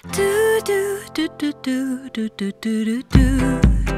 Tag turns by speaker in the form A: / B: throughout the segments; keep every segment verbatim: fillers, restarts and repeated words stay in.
A: Do do do do do do do do do.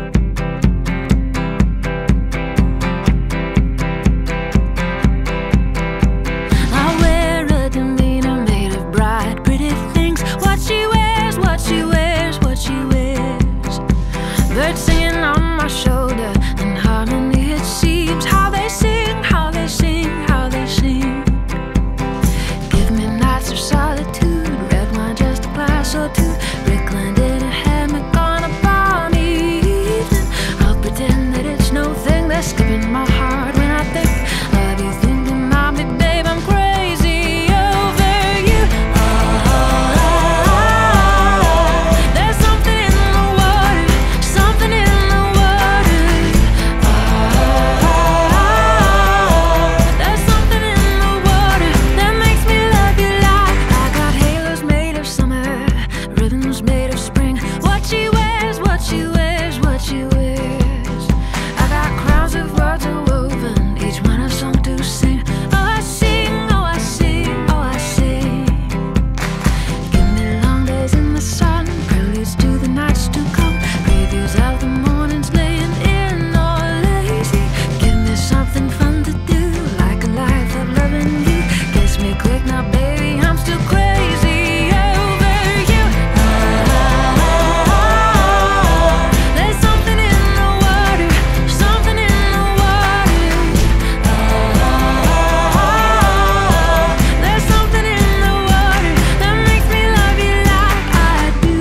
A: I wear a demeanor made of bright, pretty things. What she wears, what she wears, what she wears. Birds singing on my shoulder, in harmony it seems. How they sing, how they sing, how they sing. Give me nights of solitude, red wine, just a glass or two. Rickland in a hammock on a balmy evening. I'll pretend that it's no thing. They're skipping my heart when I think of you, thinking about me, babe. I'm crazy over you. Oh, oh, oh. There's something in the water, something in the water. Oh, oh, oh. There's something in the water that makes me love you like I got halos made of summer, rhythms made of spring. What she wears, what she wears, what she wears. I got crowns of words are woven, each one a song to sing. Oh, I sing, oh, I sing, oh, I sing. Give me long days in the sun, preludes to the nights to come, previews of the mornings laying in or lazy. Give me something fun to do, like a life of loving you. Kiss me quick now, baby, I'm still crazy over you. Oh, oh, oh. There's something in the water, something in the water. Oh, oh, oh. There's something in the water that makes me love you like I do.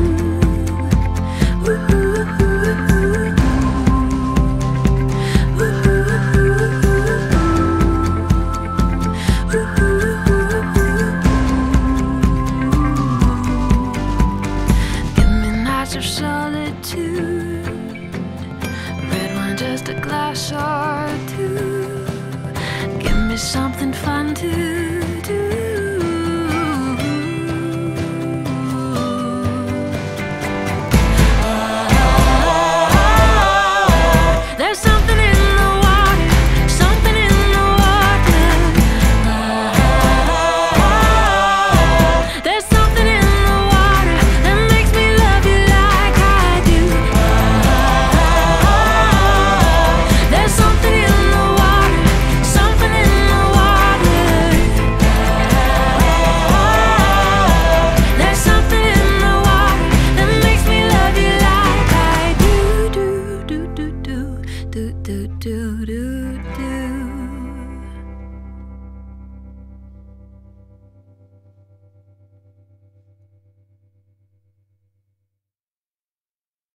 A: Ooh, ooh, ooh, ooh. Ooh, ooh, ooh, ooh. Give me nights of solitude, red wine, just a glass or two. Give me something fun to